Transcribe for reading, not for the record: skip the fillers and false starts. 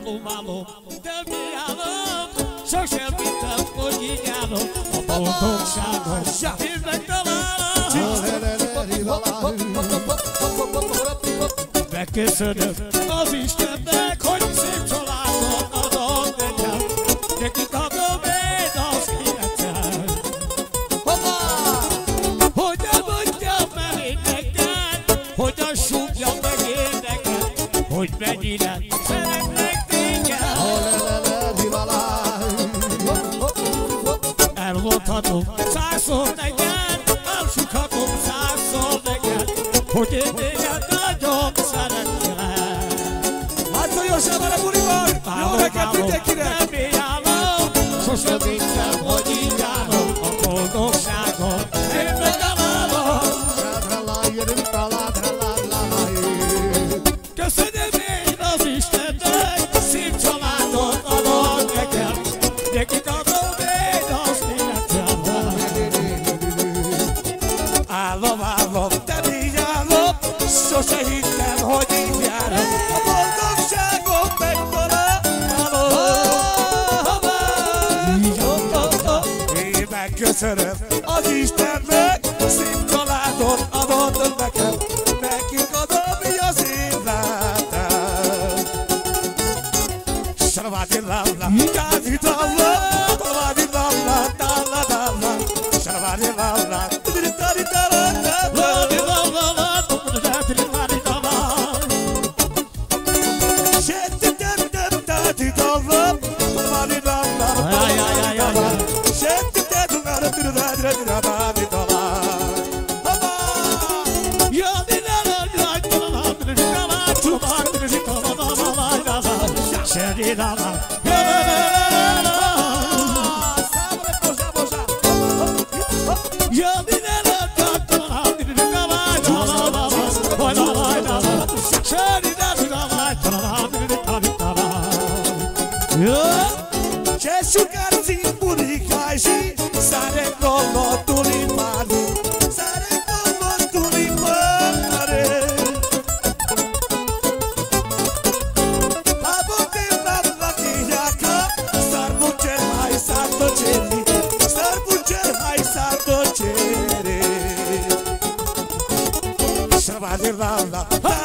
Való, több álom, sosem vittem, hogy így állom. A boldogságot én megtalálom. Megköszönöm az Istennek, hogy szép családot adott nekem. Nekik adom én az életet. Hogyan mondjam el én neked, hogyan súgjam meg én neked, hogy mennyire szeretlek téged. Elmondhatom százszor neked, elsukhatom százszor neked, hogy én téged nagyon szeretlek. Látszol Jósában a buliban! Jó neked mindenkinek! Nem éjjálom, sosem vittem, hogy így állom. A boldogságot én megalálom. Köszönöm én az Istennek, szép családot adott nekem. Nekik adom én az életemet. Állom, állom, te így állom, sose hittem, hogy így járok. A boldogságon megtalálom. Én megköszönöm az Istennek, szép családot adott nekem. Nekik adom az életet. Sarvadi lalla, kádi lalla, talvadi lalla, talla lalla. Sarvadi lalla, tiri tari tara tara. Shetti dem dem tati lalla, talvadi lalla. Shetti dem lalla, tiri tari tara tari lalla. C'è sugarzi puricaisi, sare collo tulipani, sare collo tulipani. A botte la chiacca, star buccer mai santo cieli, star buccer mai santo cieli. Shavadi lalla.